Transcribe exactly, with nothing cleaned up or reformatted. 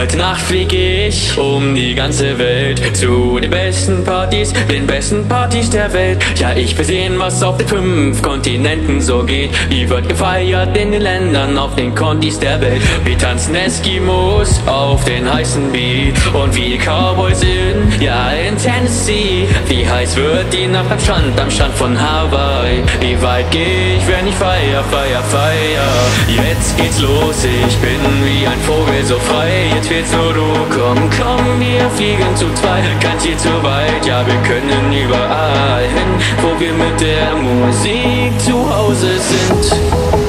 Heute Nacht flieg ich um die ganze Welt zu den besten Partys, den besten Partys der Welt. Ja, ich will sehen, was auf den fünf Kontinenten so geht. Wie wird gefeiert in den Ländern auf den Kontis der Welt. Wir tanzen Eskimos auf den heißen Beat und wie die Cowboys in, ja, in Tennessee. Wie heiß wird die Nacht am Strand, am Strand von Hawaii. Wie weit geh ich, wenn ich feier, feier, feier. Jetzt geht's los, ich bin wie ein Vogel so frei. Jetzt fehlt's nur du, komm, komm, wir fliegen zu zweit. Kein Ziel zu weit, ja, wir können überall hin, wo wir mit der Musik zu Hause sind.